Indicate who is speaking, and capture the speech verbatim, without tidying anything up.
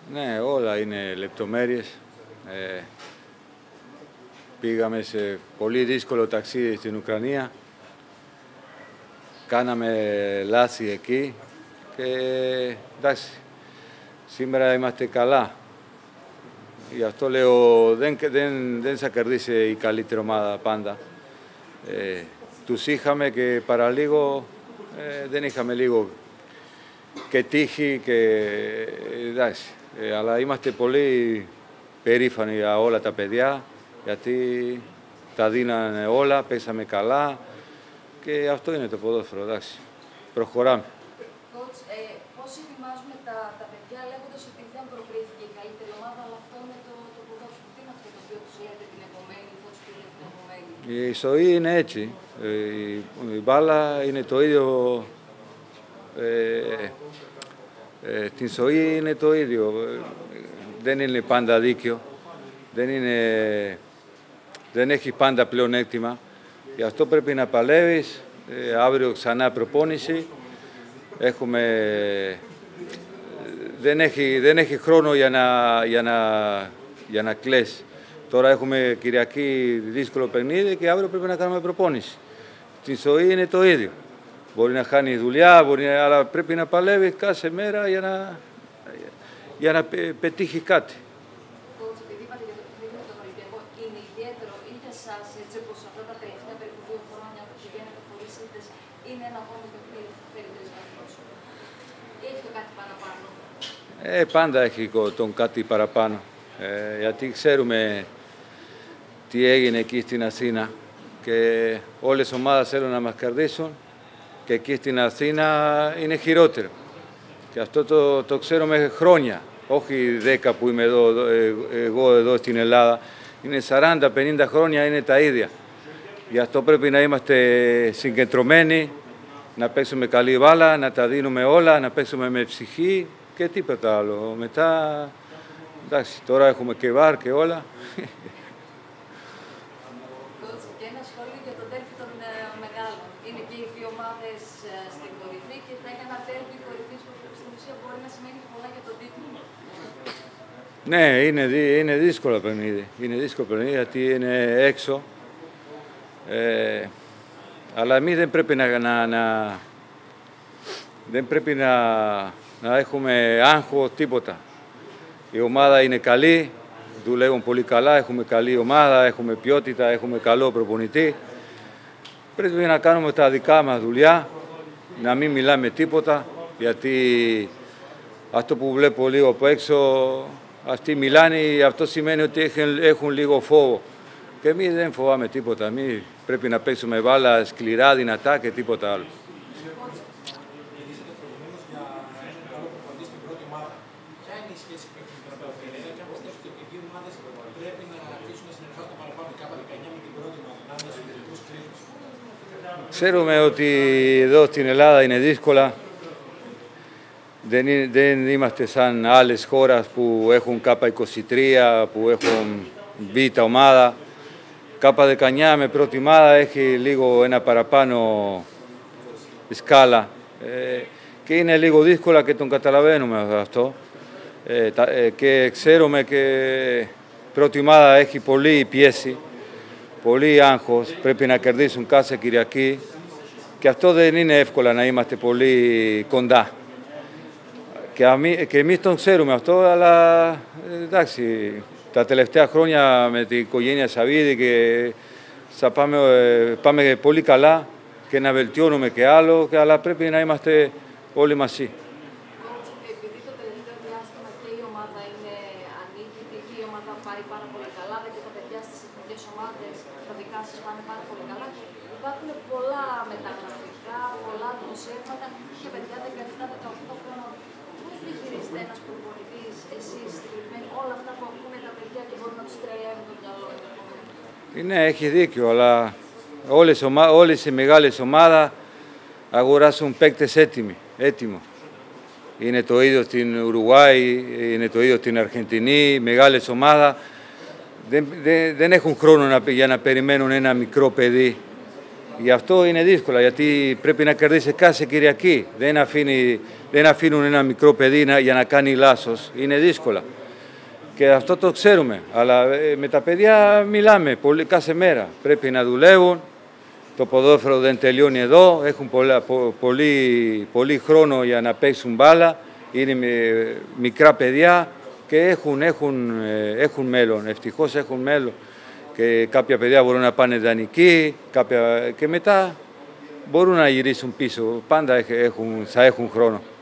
Speaker 1: Ναι, όλα είναι λεπτομέρειες. Ε, πήγαμε σε πολύ δύσκολο ταξίδι στην Ουκρανία. Κάναμε λάθη εκεί και εντάξει, σήμερα είμαστε καλά. Γι' αυτό λέω, δεν, δεν, δεν θα κερδίσει η καλύτερη ομάδα πάντα. Ε, τους είχαμε και παραλίγο, ε, δεν είχαμε λίγο και τύχη και εντάξει. Ε, αλλά είμαστε πολύ περήφανοι για όλα τα παιδιά, γιατί τα δίνανε όλα, πέσαμε καλά και αυτό είναι το ποδόσφαιρο, εντάξει. Προχωράμε.
Speaker 2: Coach, ε, πώς ετοιμάζουμε τα, τα παιδιά λέγοντας ότι δεν προκρίθηκε η καλύτερη ομάδα, αλλά αυτό είναι το, το ποδόσφαιρο. Τι είναι αυτό το οποίο τους λέτε την επομένη, θα τους πείτε την επομένη?
Speaker 1: Η ζωή είναι έτσι. Ε, η, η μπάλα είναι το ίδιο. Ε, ε, την ζωή είναι το ίδιο. Δεν είναι πάντα δίκαιο. Δεν, είναι, δεν έχει πάντα πλεονέκτημα. Γι' αυτό πρέπει να παλεύεις. Ε, αύριο ξανά προπόνηση. Έχουμε, δεν, έχει, δεν έχει χρόνο για να, για να, για να κλαις. Τώρα έχουμε Κυριακή δύσκολο παιχνίδι και αύριο πρέπει να κάνουμε προπόνηση. Στη ζωή είναι το ίδιο. Μπορεί να χάνει δουλειά, μπορεί, αλλά πρέπει να παλεύει κάθε μέρα για να, για να πετύχει κάτι.
Speaker 2: Coach, επειδή είπατε για το παιχνίδι με τον Ολυμπιακό, είναι ιδιαίτερο ή για εσάς, έτσι όπως αυτά τα τελευταία περίπου δύο χρόνια που πηγαίνετε χωρίς ήττες, είναι ένα ακόμη παιχνίδι που φέρει τρεις βαθμούς? Ή έχει το κάτι παραπάνω?
Speaker 1: Ε, πάντα έχει τον κάτι παραπάνω. Ε, γιατί ξέρουμε τι έγινε εκεί στην Αθήνα και όλες οι ομάδες θέλουν να μας κερδίσουν και εκεί στην Αθήνα είναι χειρότερο. Και αυτό το, το ξέρουμε χρόνια, όχι δέκα που είμαι εδώ, εγώ εδώ στην Ελλάδα. Είναι σαράντα πενήντα χρόνια, είναι τα ίδια. Γι' αυτό πρέπει να είμαστε συγκεντρωμένοι, να παίξουμε καλή μπάλα, να τα δίνουμε όλα, να παίξουμε με ψυχή και τίποτα άλλο. Μετά, εντάξει, τώρα έχουμε και βάρ και όλα.
Speaker 2: Και ένα σχόλιο για το ντέρμπι των μεγάλων. Είναι και οι δύο ομάδες στην κορυφή και θα έχει ένα ντέρμπι κορυφής που στην ουσία μπορεί να σημαίνει πολλά για τον τίτλο.
Speaker 1: Ναι, είναι, είναι δύσκολο παιχνίδι. Είναι δύσκολο παιχνίδι γιατί είναι έξω. Ε, αλλά εμείς δεν πρέπει να, να, να, δεν πρέπει να, να έχουμε άγχος, τίποτα. Η ομάδα είναι καλή, δουλεύουν πολύ καλά, έχουμε καλή ομάδα, έχουμε ποιότητα, έχουμε καλό προπονητή. Πρέπει να κάνουμε τα δικά μας δουλειά, να μην μιλάμε τίποτα, γιατί αυτό που βλέπω λίγο από έξω, αυτοί μιλάνε, αυτό σημαίνει ότι έχουν, έχουν λίγο φόβο. Και εμείς δεν φοβάμαι τίποτα, εμείς πρέπει να παίξουμε μπάλα σκληρά, δυνατά και τίποτα άλλο. Ξέρουμε ότι εδώ στην Ελλάδα είναι δύσκολα. Δεν, είναι, δεν είμαστε σαν άλλες χώρες που έχουν Κ είκοσι τρία, που έχουν Β ομάδα. Κ δεκαεννιά με πρώτη ομάδα έχει λίγο ένα παραπάνω σκάλα. Ε, και είναι λίγο δύσκολα και τον καταλαβαίνουμε αυτό. Ε, τα, ε, και ξέρουμε και πρώτη ομάδα έχει πολύ πίεση. Πολύ άγχος, πρέπει να κερδίσουν κάθε Κυριακή και αυτό δεν είναι εύκολα να είμαστε πολύ κοντά. Και, αμοί, και εμείς τον ξέρουμε αυτό, αλλά εντάξει, τα τελευταία χρόνια με την οικογένεια Σαββίδη και θα πάμε, πάμε πολύ καλά και να βελτιώνουμε και άλλο, και, αλλά πρέπει να είμαστε όλοι μαζί.
Speaker 2: Επειδή το τελευταίο διάστημα και η ομάδα είναι ανίκητη και η ομάδα πάει πάρα πολύ καλά, δεν και τα παιδιά στις εθνικές ομάδες, τα δικά σας πάνε πάρα πολύ καλά, υπάρχουν πολλά μεταγραφικά, πολλά δημοσιεύματα και παιδιά δεκαεπτά δεκαοκτώ χρόνων. Πώς διαχειρίζεται ένας προπονητής, εσείς συγκεκριμένοι, όλα αυτά που ακούνε τα παιδιά και μπορούν να τους τρελαίνουν το μυαλό?
Speaker 1: Ναι, έχει δίκιο, αλλά όλες, ομα... όλες οι μεγάλες ομάδες αγοράσουν παίκτες έτοιμοι, έτοιμο. Είναι το ίδιο στην Ουρουγουάη, είναι το ίδιο στην Αργεντινή, μεγάλες ομάδες. Δεν, δεν, δεν έχουν χρόνο να, για να περιμένουν ένα μικρό παιδί Γι' αυτό είναι δύσκολα, γιατί πρέπει να κερδίσει κάθε Κυριακή. Δεν, αφήνει, δεν αφήνουν ένα μικρό παιδί να, για να κάνει λάθος. Είναι δύσκολα. Και αυτό το ξέρουμε. Αλλά με τα παιδιά μιλάμε πολύ, κάθε μέρα. Πρέπει να δουλεύουν. Το ποδόσφαιρο δεν τελειώνει εδώ. Έχουν πολλά, πο, πολύ, πολύ χρόνο για να παίξουν μπάλα. Είναι μικρά παιδιά και έχουν, έχουν, έχουν μέλλον. Ευτυχώς έχουν μέλλον. Και κάποια παιδιά μπορούν να πάνε δανεικοί, κάποια... και μετά μπορούν να γυρίσουν πίσω. Πάντα έχουν, θα έχουν χρόνο.